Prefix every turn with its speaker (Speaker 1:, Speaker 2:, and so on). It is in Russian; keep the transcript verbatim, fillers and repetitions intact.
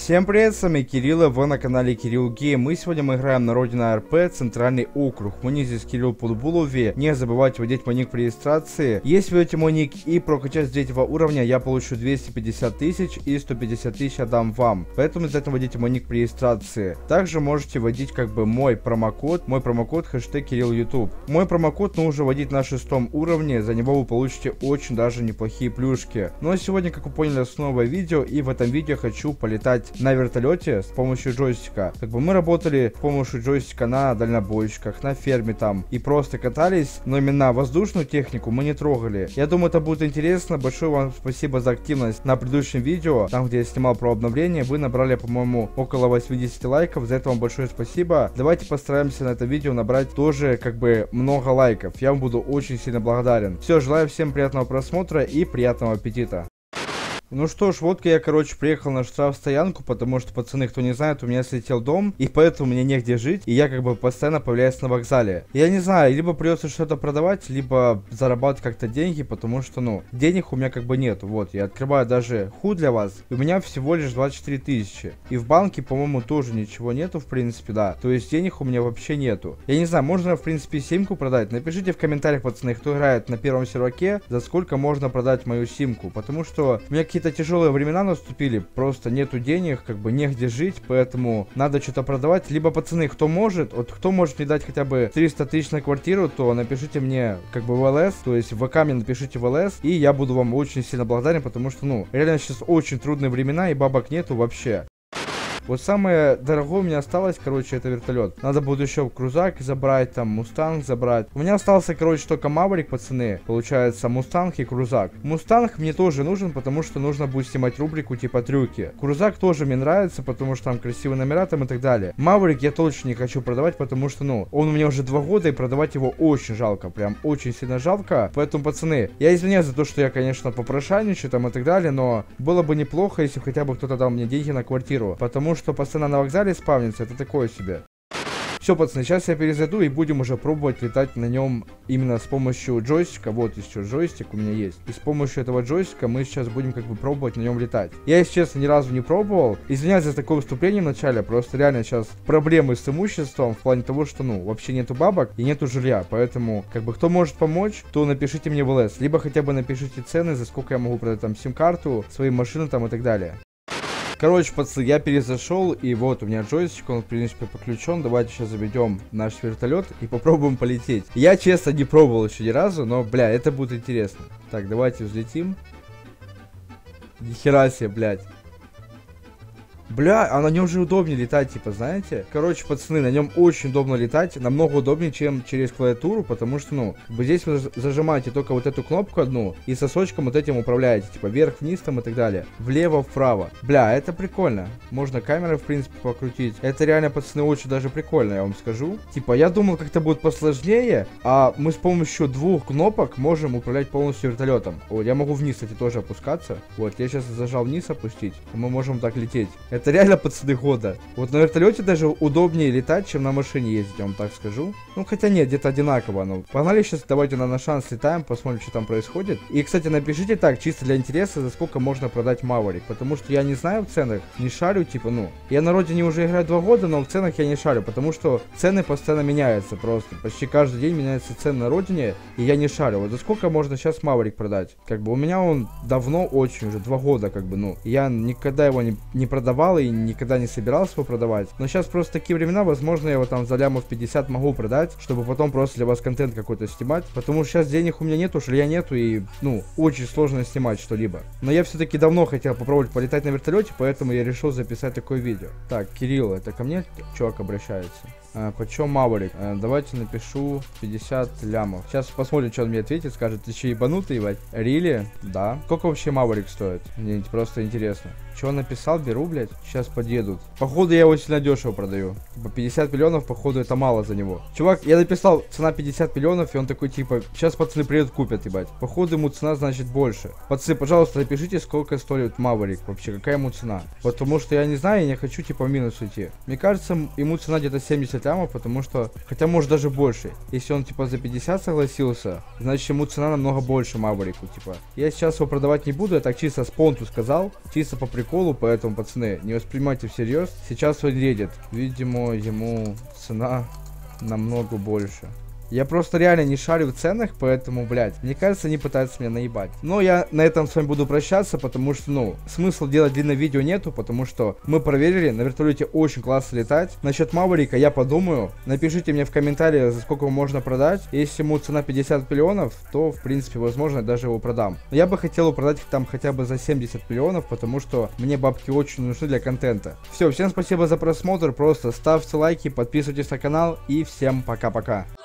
Speaker 1: Всем привет, с вами Кирилл, и вы на канале Кирилл Гейм. Мы сегодня мы играем на Родина РП, Центральный округ. Мой ник здесь Кирилл Подбулови. Не забывайте вводить мой ник при регистрации. Если введете мой ник и прокачать с третьего уровня, я получу двести пятьдесят тысяч и сто пятьдесят тысяч отдам вам. Поэтому обязательно вводите мой ник при регистрации. Также можете вводить как бы мой промокод, мой промокод хэштег Кирилл Ютуб. Мой промокод нужно вводить на шестом уровне, за него вы получите очень даже неплохие плюшки. Ну а сегодня, как вы поняли, основное видео, и в этом видео хочу полетать на вертолете с помощью джойстика. Как бы мы работали с помощью джойстика на дальнобойщиках, на ферме там и просто катались, но именно воздушную технику мы не трогали. Я думаю, это будет интересно. Большое вам спасибо за активность на предыдущем видео, там где я снимал про обновление. Вы набрали, по-моему, около восьмидесяти лайков, за это вам большое спасибо. Давайте постараемся на это видео набрать тоже как бы много лайков, я вам буду очень сильно благодарен. Все, желаю всем приятного просмотра и приятного аппетита. Ну что ж, вот я, короче, приехал на штрафстоянку, потому что, пацаны, кто не знает, у меня слетел дом, и поэтому мне негде жить, и я как бы постоянно появляюсь на вокзале. Я не знаю, либо придется что-то продавать, либо зарабатывать как-то деньги, потому что, ну, денег у меня как бы нету. Вот, я открываю даже ху для вас, и у меня всего лишь двадцать четыре тысячи. И в банке, по-моему, тоже ничего нету, в принципе, да. То есть денег у меня вообще нету. Я не знаю, можно, в принципе, симку продать. Напишите в комментариях, пацаны, кто играет на первом серваке, за сколько можно продать мою симку, потому что у меня какие-то какие-то тяжелые времена наступили, просто нету денег, как бы негде жить, поэтому надо что-то продавать. Либо, пацаны, кто может, вот кто может мне дать хотя бы триста тысяч на квартиру, то напишите мне как бы в ЛС, то есть в ВК мне напишите в ЛС, и я буду вам очень сильно благодарен, потому что, ну, реально сейчас очень трудные времена, и бабок нету вообще. Вот самое дорогое у меня осталось, короче, это вертолет. Надо будет еще крузак забрать, там, мустанг забрать. У меня остался, короче, только маврик, пацаны. Получается, мустанг и крузак. Мустанг мне тоже нужен, потому что нужно будет снимать рубрику типа трюки. Крузак тоже мне нравится, потому что там красивые номера там и так далее. Маврик я точно не хочу продавать, потому что, ну, он у меня уже два года, и продавать его очень жалко. Прям очень сильно жалко. Поэтому, пацаны, я извиняюсь за то, что я, конечно, попрошайничаю там и так далее, но было бы неплохо, если хотя бы кто-то дал мне деньги на квартиру. Потому что что постоянно на вокзале спавнится, это такое себе. Все, пацаны, сейчас я перезайду и будем уже пробовать летать на нем именно с помощью джойстика. Вот еще джойстик у меня есть. И с помощью этого джойстика мы сейчас будем как бы пробовать на нем летать. Я, если честно, ни разу не пробовал. Извиняюсь за такое выступление в начале, просто реально сейчас проблемы с имуществом в плане того, что, ну, вообще нету бабок и нету жилья. Поэтому, как бы, кто может помочь, то напишите мне в ЛС. Либо хотя бы напишите цены, за сколько я могу продать там сим-карту, свои машины там и так далее. Короче, пацаны, я перезашел, и вот у меня джойстик, он, в принципе, подключен. Давайте сейчас заведем наш вертолет и попробуем полететь. Я, честно, не пробовал еще ни разу, но, бля, это будет интересно. Так, давайте взлетим. Нихера себе, блядь. Бля, а на нем же удобнее летать, типа, знаете? Короче, пацаны, на нем очень удобно летать, намного удобнее, чем через клавиатуру, потому что, ну, как бы здесь вы зажимаете только вот эту кнопку одну, и сосочком вот этим управляете, типа, вверх-вниз там и так далее, влево-вправо. Бля, это прикольно. Можно камеры, в принципе, покрутить. Это реально, пацаны, очень даже прикольно, я вам скажу. Типа, я думал, как-то будет посложнее, а мы с помощью двух кнопок можем управлять полностью вертолетом. Вот, я могу вниз, кстати, тоже опускаться. Вот, я сейчас зажал вниз опустить, и мы можем так лететь. Это реально, пацаны, года. Вот на вертолете даже удобнее летать, чем на машине ездить, я вам так скажу. Ну, хотя нет, где-то одинаково. Ну, погнали сейчас, давайте на, на шанс летаем, посмотрим, что там происходит. И, кстати, напишите так, чисто для интереса, за сколько можно продать маврик. Потому что я не знаю в ценах, не шарю, типа, ну. Я на родине уже играю два года, но в ценах я не шарю, потому что цены постоянно меняются просто. Почти каждый день меняются цены на родине, и я не шарю. Вот за сколько можно сейчас маврик продать? Как бы у меня он давно очень, уже два года, как бы, ну. Я никогда его не, не продавал и никогда не собирался его продавать. Но сейчас просто такие времена, возможно, я его там за лямов пятьдесят могу продать, чтобы потом просто для вас контент какой-то снимать. Потому что сейчас денег у меня нету, жилья нету, и, ну, очень сложно снимать что-либо. Но я все-таки давно хотел попробовать полетать на вертолете, поэтому я решил записать такое видео. Так, Кирилл, это ко мне чувак обращается? А, почем маврик? А, давайте напишу пятьдесят лямов. Сейчас посмотрим, что он мне ответит. Скажет, ты че ебанутый, ебать? Рили? Да. Сколько вообще маврик стоит? Мне просто интересно. Что он написал? Беру, блядь. Сейчас подъедут. Походу я его сильно дешево продаю. Типа пятьдесят миллионов, походу это мало за него. Чувак, я написал цена пятьдесят миллионов, и он такой типа, сейчас пацаны приедут купят, ебать. Походу ему цена значит больше. Пацаны, пожалуйста, напишите, сколько стоит маврик. Вообще, какая ему цена. Потому что я не знаю, я не хочу типа в минус уйти. Мне кажется, ему цена где-то семьдесят лямов, потому что, хотя может даже больше. Если он типа за пятьдесят согласился, значит ему цена намного больше Маврику, типа. Я сейчас его продавать не буду, я так чисто с понту сказал, чисто по приколу, поэтому, пацаны, не воспринимайте всерьез. Сейчас он едет, видимо, ему цена намного больше. Я просто реально не шарю в ценах, поэтому, блядь, мне кажется, они пытаются меня наебать. Но я на этом с вами буду прощаться, потому что, ну, смысла делать длинное видео нету, потому что мы проверили, на вертолете очень классно летать. Насчет Маврика я подумаю. Напишите мне в комментариях, за сколько его можно продать. Если ему цена пятьдесят миллионов, то, в принципе, возможно, я даже его продам. Но я бы хотел его продать там хотя бы за семьдесят миллионов, потому что мне бабки очень нужны для контента. Все, всем спасибо за просмотр, просто ставьте лайки, подписывайтесь на канал и всем пока-пока.